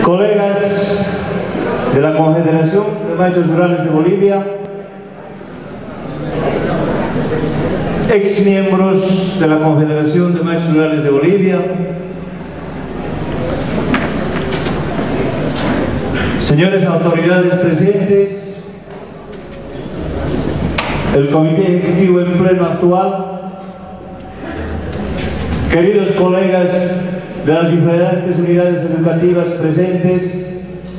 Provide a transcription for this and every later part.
Colegas de la Confederación de Maestros Rurales de Bolivia, ex miembros de la Confederación de Maestros Rurales de Bolivia, señores autoridades presentes, el Comité Ejecutivo en pleno actual, queridos colegas de las diferentes unidades educativas presentes,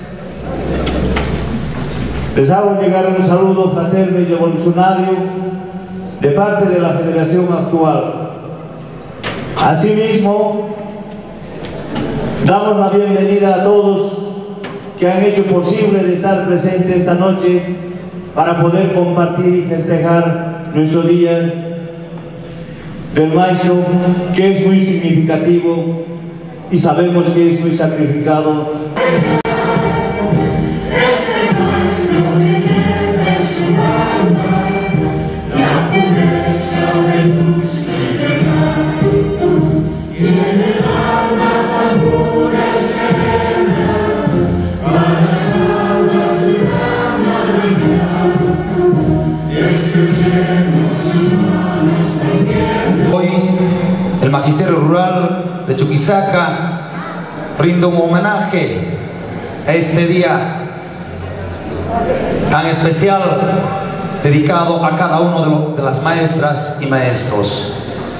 les hago llegar un saludo fraterno y revolucionario de parte de la Federación actual. Asimismo, damos la bienvenida a todos que han hecho posible de estar presentes esta noche para poder compartir y festejar nuestro Día del Maestro, que es muy significativo y sabemos que es muy sacrificado. Hoy el Magisterio Rural de Chuquisaca brinda un homenaje a este día tan especial dedicado a cada uno de las maestras y maestros.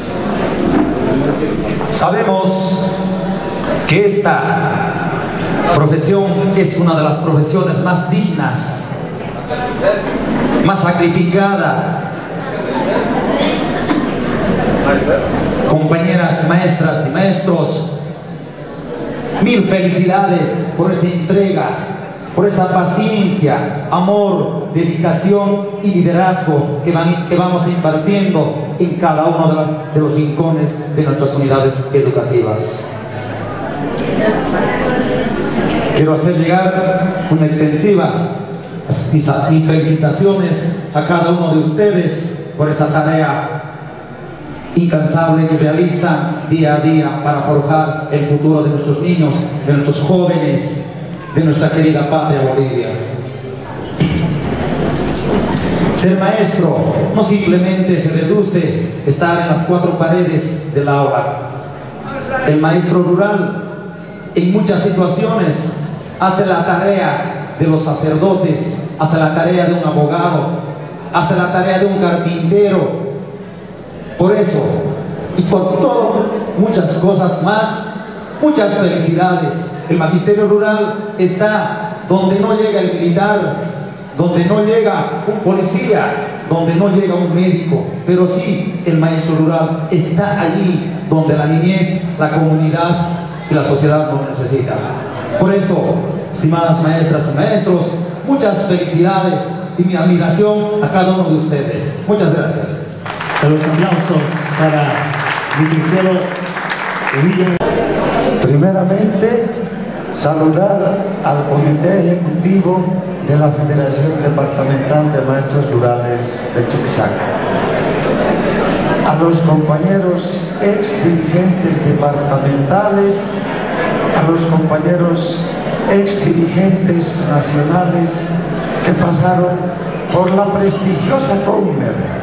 Sabemos que esta profesión es una de las profesiones más dignas, más sacrificada. Compañeras maestras y maestros, mil felicidades por esa entrega, por esa paciencia, amor, dedicación y liderazgo que vamos impartiendo en cada uno de los rincones de nuestras unidades educativas. Quiero hacer llegar una extensiva mis felicitaciones a cada uno de ustedes por esa tarea incansable que realizan día a día para forjar el futuro de nuestros niños, de nuestros jóvenes, de nuestra querida patria Bolivia. Ser maestro no simplemente se reduce a estar en las cuatro paredes del aula. El maestro rural en muchas situaciones hace la tarea de los sacerdotes, hace la tarea de un abogado, hace la tarea de un carpintero. Por eso y por todo, muchas cosas más, muchas felicidades. El Magisterio Rural está donde no llega el militar, donde no llega un policía, donde no llega un médico, pero sí el maestro rural está allí donde la niñez, la comunidad y la sociedad lo necesita. Por eso, estimadas maestras y maestros, muchas felicidades y mi admiración a cada uno de ustedes. Muchas gracias. Los aplausos para mi sincero William. Primeramente, saludar al Comité Ejecutivo de la Federación Departamental de Maestros Rurales de Chuquisaca, a los compañeros ex dirigentes departamentales, a los compañeros ex dirigentes nacionales que pasaron por la prestigiosa CONMER.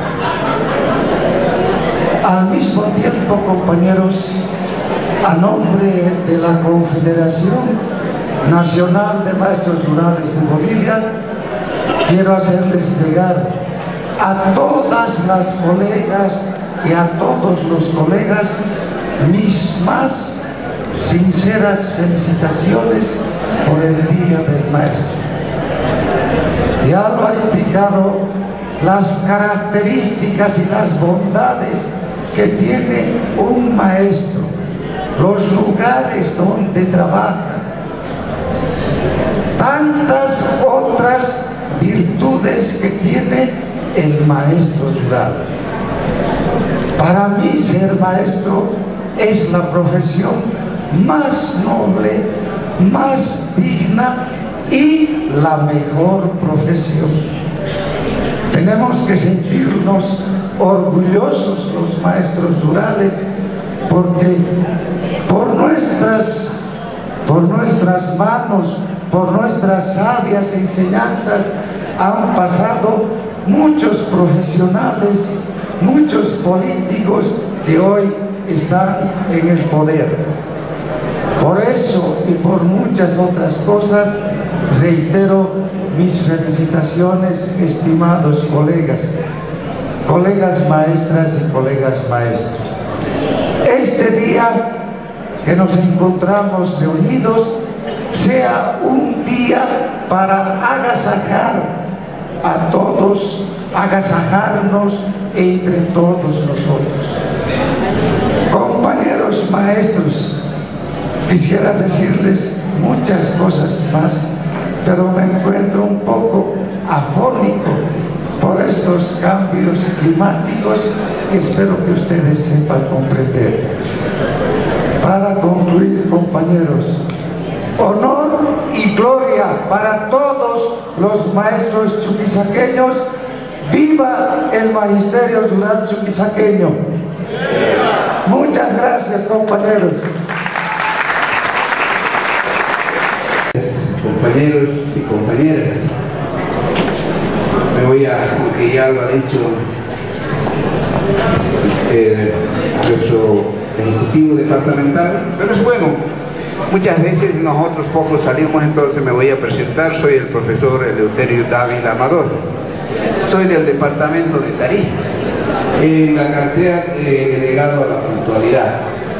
Al mismo tiempo, compañeros, a nombre de la Confederación Nacional de Maestros Rurales de Bolivia, quiero hacerles llegar a todas las colegas y a todos los colegas mis más sinceras felicitaciones por el Día del Maestro. Ya lo ha indicado las características y las bondades que tiene un maestro, los lugares donde trabaja, tantas otras virtudes que tiene el maestro rural. Para mí ser maestro es la profesión más noble, más digna y la mejor profesión. Tenemos que sentirnos orgullosos los maestros rurales porque por nuestras por nuestras manos, por nuestras sabias enseñanzas, han pasado muchos profesionales, muchos políticos que hoy están en el poder. Por eso y por muchas otras cosas, reitero mis felicitaciones, estimados colegas, colegas maestras y colegas maestros. Este día que nos encontramos reunidos sea un día para agasajar a todos, agasajarnos entre todos nosotros. Compañeros maestros, quisiera decirles muchas cosas más, pero me encuentro un poco afónico por estos cambios climáticos que espero que ustedes sepan comprender. Para concluir, compañeros, honor y gloria para todos los maestros chuquisaqueños. ¡Viva el Magisterio Rural Chuquisaqueño! ¡Viva! Muchas gracias, compañeros. Compañeros y compañeras, me voy a, porque ya lo ha dicho nuestro ejecutivo departamental, pero es bueno, muchas veces nosotros pocos salimos, entonces me voy a presentar. Soy el profesor Eleuterio Dávila Amador, soy del departamento de Tarija, en la cartera delegado a la puntualidad.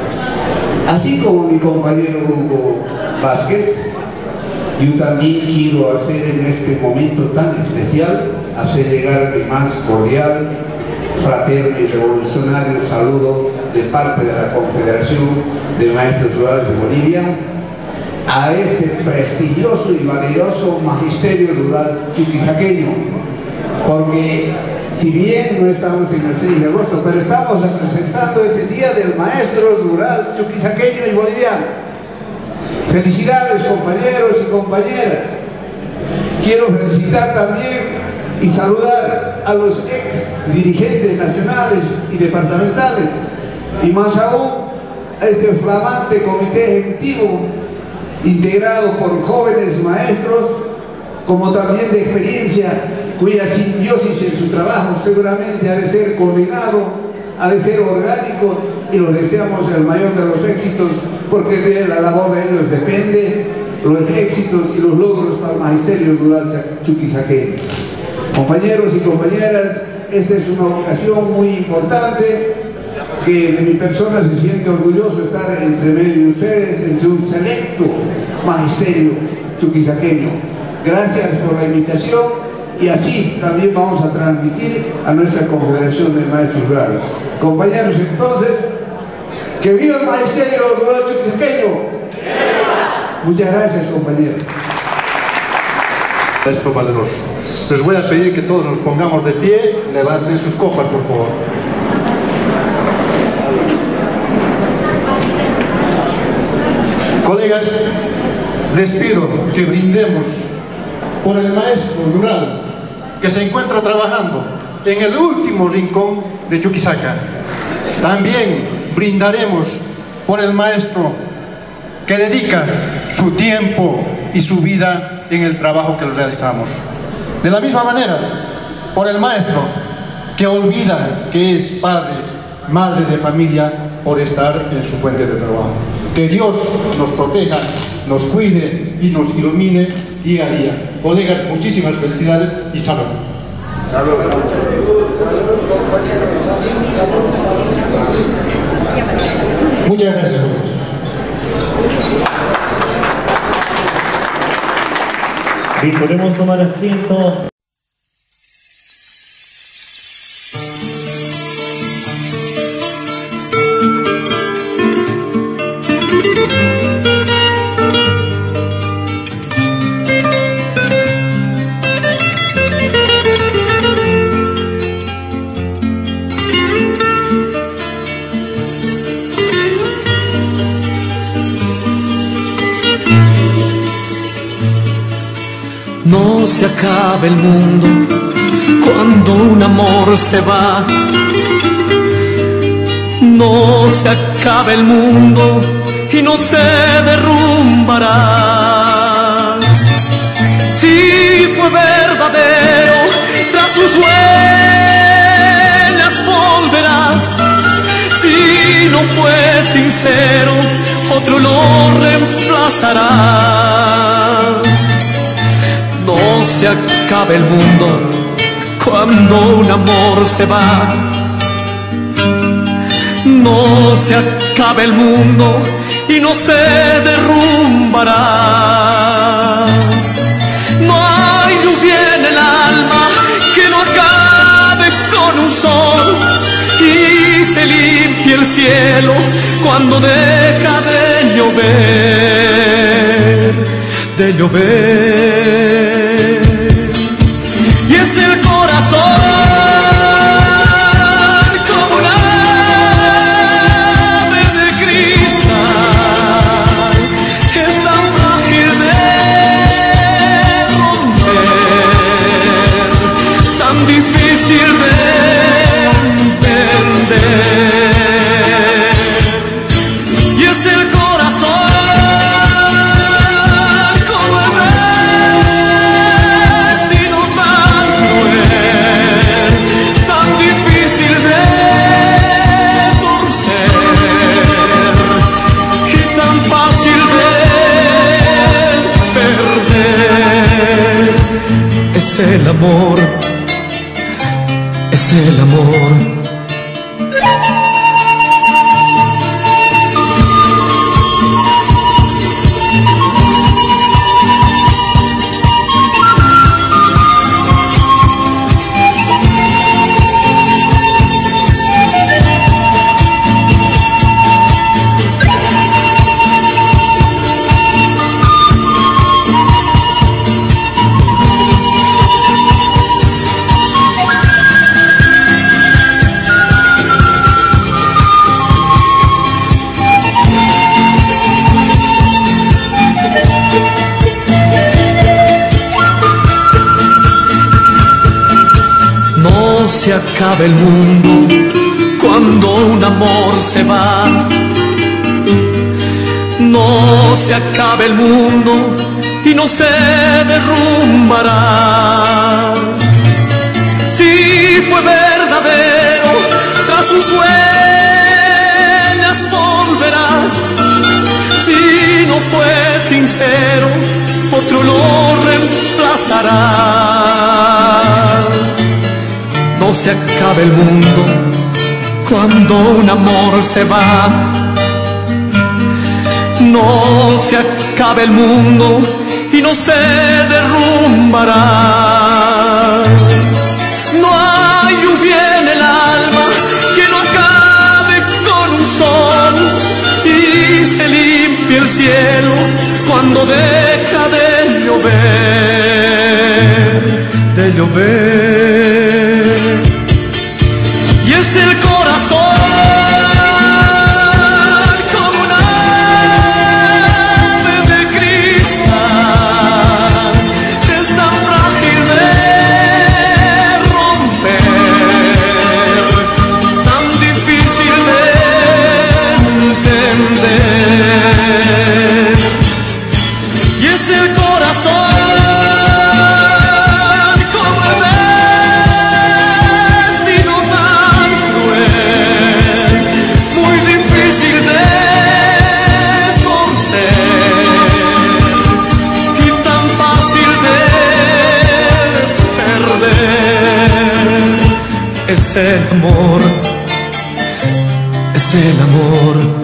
Así como mi compañero Hugo Vázquez, yo también quiero hacer en este momento tan especial, hacer llegar mi más cordial, fraterno y revolucionario saludo de parte de la Confederación de Maestros Rurales de Bolivia a este prestigioso y valioso Magisterio Rural Chuquisaqueño, porque si bien no estamos en el 6 de agosto, pero estamos representando ese Día del Maestro Rural Chuquisaqueño y Boliviano. Felicidades, compañeros y compañeras. Quiero felicitar también y saludar a los ex dirigentes nacionales y departamentales, y más aún a este flamante comité ejecutivo integrado por jóvenes maestros, como también de experiencia, cuya simbiosis en su trabajo seguramente ha de ser coordinado, ha de ser orgánico, y los deseamos el mayor de los éxitos, porque de la labor de ellos depende los éxitos y los logros para el Magisterio Rural Chuquisaqueño. Compañeros y compañeras, esta es una ocasión muy importante, que de mi persona se siente orgulloso estar entre medio de ustedes, entre un selecto Magisterio Chuquisaqueño. Gracias por la invitación, y así también vamos a transmitir a nuestra Confederación de Maestros Rurales. Compañeros, entonces, ¡que viva el Magisterio Rural Chuquisaqueño! ¡Viva! Muchas gracias, compañeros. Maestro valeroso, les voy a pedir que todos nos pongamos de pie, levanten sus copas, por favor. Colegas, les pido que brindemos por el maestro rural que se encuentra trabajando en el último rincón de Chuquisaca. También brindaremos por el maestro que dedica su tiempo y su vida en el trabajo que realizamos. De la misma manera, por el maestro que olvida que es padre, madre de familia, por estar en su fuente de trabajo. Que Dios nos proteja, nos cuide y nos ilumine día a día. Colegas, muchísimas felicidades y salud. Salud. Muchas gracias. Bien, podemos tomar asiento. No se acaba el mundo cuando un amor se va. No se acaba el mundo y no se derrumbará. Si fue verdadero, tras sus huellas volverá. Si no fue sincero, otro lo reemplazará. No se acabe el mundo cuando un amor se va. No se acabe el mundo y no se derrumbará. No hay lluvia en el alma que no acabe con un sol, y se limpia el cielo cuando deja de llover, de llover. Y es el corazón como un ave de cristal, que es tan frágil de romper, tan difícil de entender. Y es el corazón como el destino tan cruel, tan difícil de torcer y tan fácil de perder. Es el amor, es el amor. No se acaba el mundo cuando un amor se va. No se acaba el mundo y no se derrumbará. Si fue verdadero, tras sus huellas volverá. Si no fue sincero, otro lo reemplazará. No se acaba el mundo cuando un amor se va. No se acaba el mundo y no se derrumbará. No hay lluvia en el alma que no acabe con un sol, y se limpia el cielo cuando deja de llover, de llover. Y es el corazón como un ave de cristal, que es tan frágil de romper, tan difícil de entender. Y es el corazón es el amor, es el amor.